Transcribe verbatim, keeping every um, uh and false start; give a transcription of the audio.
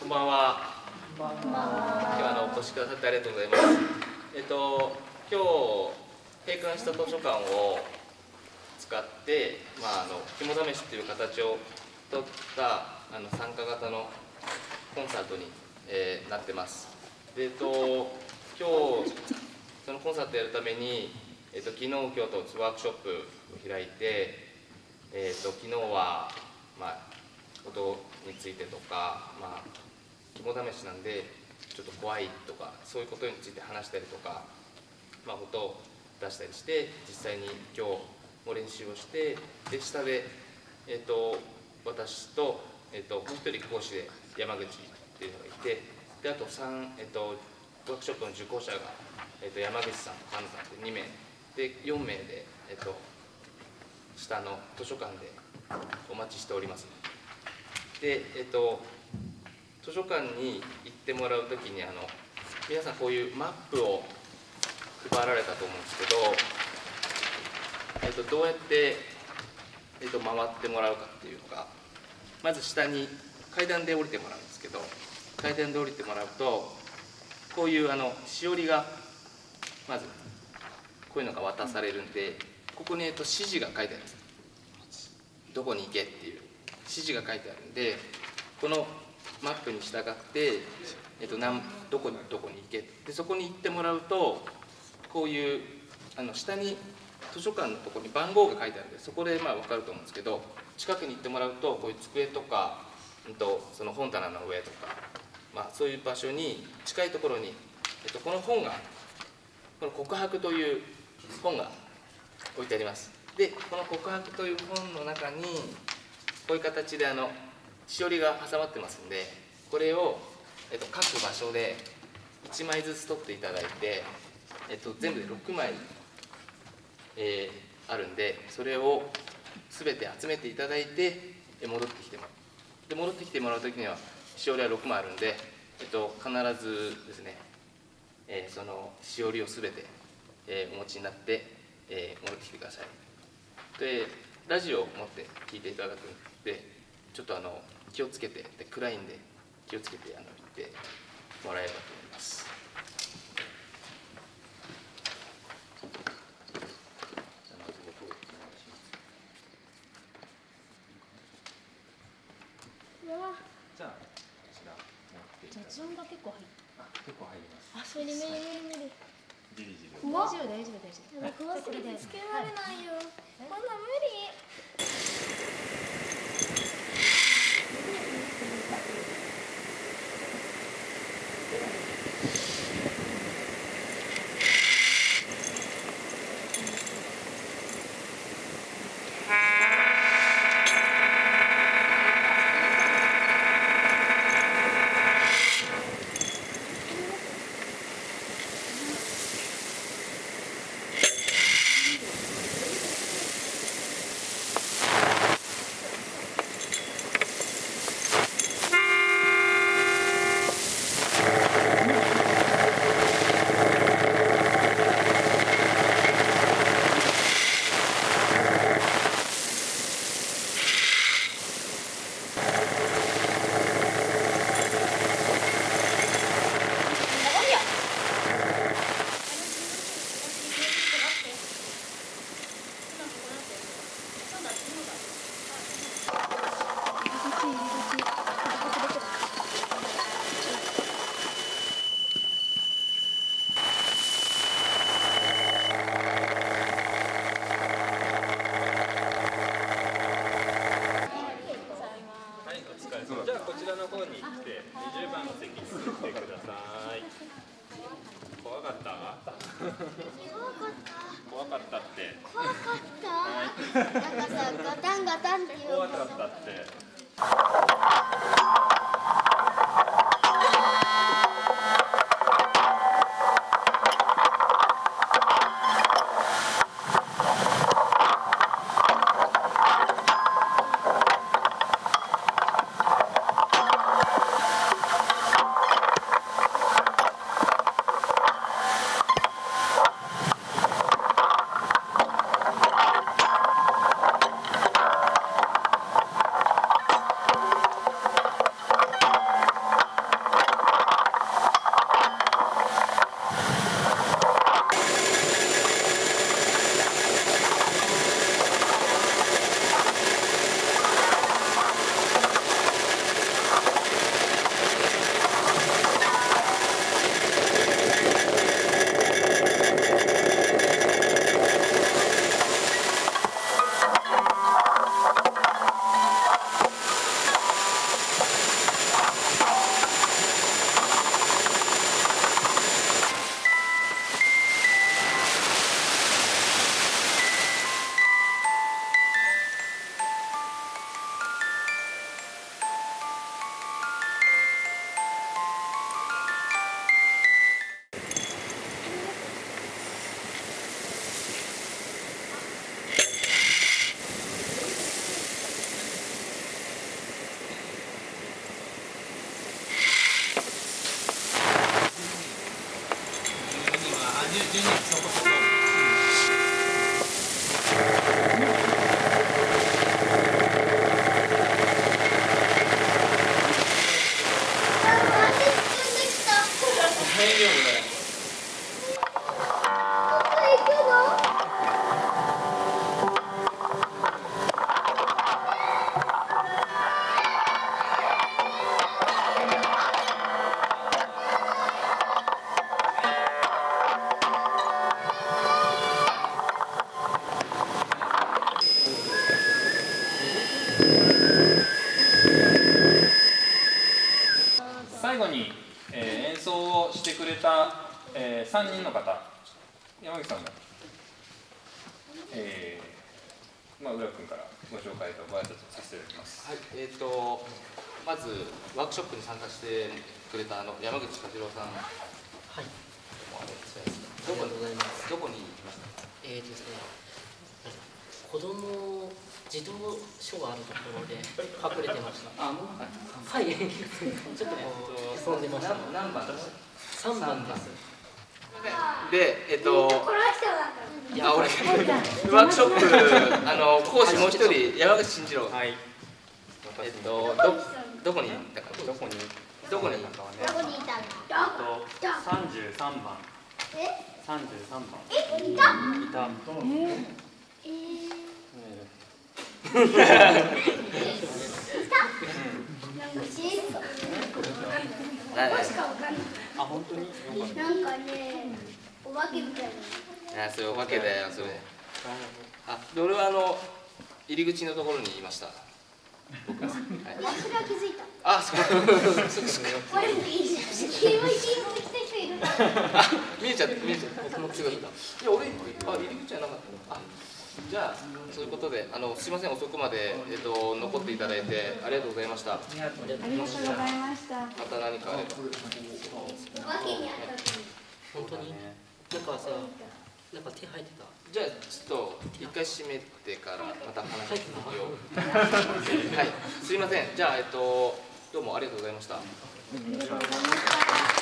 こんばんは。今日はあのお越しくださってありがとうございます。えっと今日閉館した図書館を使って、まああの肝試しという形を取ったあの参加型のコンサートに、えー、なってます。で、えっと今日そのコンサートやるために、えっと昨日今日とワークショップを開いて、えっと昨日はまあ音についてとか、まあ肝試しなんでちょっと怖いとかそういうことについて話したりとか、まあ、音を出したりして実際に今日も練習をして、で下で、えー、と私と、えー、ともう一人講師で山口っていうのがいて、であと3、えー、とワークショップの受講者が、えー、と山口さんと菅野さんってにめいでよんめいで、えー、と下の図書館でお待ちしております。で、えー、と図書館に行ってもらうときにあの皆さんこういうマップを配られたと思うんですけど、えっと、どうやって、えっと、回ってもらうかっていうのが、まず下に階段で降りてもらうんですけど、階段で降りてもらうとこういうあのしおりがまずこういうのが渡されるんで、ここに、えっと、指示が書いてあるんです。どこに行けっていう指示が書いてあるんで、このマップに従って、えっと、なんどこにどこに行けで、そこに行ってもらうとこういうあの下に図書館のところに番号が書いてあるんで、そこでまあ分かると思うんですけど、近くに行ってもらうとこういう机とか、うん、とその本棚の上とか、まあ、そういう場所に近いところに、えっと、この本がこの告白という本が置いてあります。でこの告白という本の中にこういう形であのしおりが挟まってますんで、これを、えっと、各場所でいちまいずつ取っていただいて、えっと、全部でろくまい、えー、あるんで、それを全て集めていただいて戻ってきてもらう。で戻ってきてもらうときにはしおりはろくまいあるんで、えっと、必ずですね、えー、そのしおりを全て、えー、お持ちになって、えー、戻ってきてください。でラジオを持って聞いていただくんで、ちょっとあの気をつけて、で暗いんで気をつけてあの言ってもらえればと思います。 じゃあこちら持っていただいて、 雑音が結構入る。 あ、結構入ります。 あ、それに無理無理無理。 じりじり。 大丈夫大丈夫大丈夫。 怖すぎてつけられないよ。こんなん無理。 じゃあこちらの方に来てにじゅうばんの席に座ってください。怖かった？怖かったって。 怖かった。なんかさ、ガタンガタンって言う。 怖かったって。 じゅうにそこそこ。 大丈夫だよ。 最後に、えー、演奏をしてくれた、えー、さんにんの方、山口さんが、えーまあ、浦君からご紹介とご挨拶をさせていただきます。 はい、えっ、ー、とまずワークショップに参加してくれたあの山口和郎さん。 はい。 どこありがとうございます。 どこに行きましたか。 えーとですね、子供児童書があるところで隠れてました。 あ、もうはい、ちょっとこう潜んでました。 何番ですか。 三番です。 で、えっ、ー、といや、 あ、俺ワークショップあの講師もう一人山口慎次郎。 はい。 えっ、ー、とどどこに行ったか。 どこにどこに行ったかはね。 どこにいたの？ 三十三番。 え？ 三十三番。 え、いた？ いた。 えー。 あ、本当に。 なんかね、お化けみたいな。 あ、それお化けだよそれ。あ、で俺はあの入り口のところにいました。僕は。はい。 それは気づいた。 あ、そう。 これ黄色い黄色い着た人いるな。 あ、見えちゃった見えちゃった。僕も気づいた。いや俺あ入り口じゃなかった。あ、じゃあそういうことであのすいません遅くまでえっと残っていただいてありがとうございました。ありがとうございました。また何かあれば。 お化けにあった時。 本当に。なんかさ、なんか手入ってた。 じゃあちょっと一回閉めてからまた話を聞くよう。はい、すいません。じゃあえっとどうもありがとうございました。 ありがとうございました。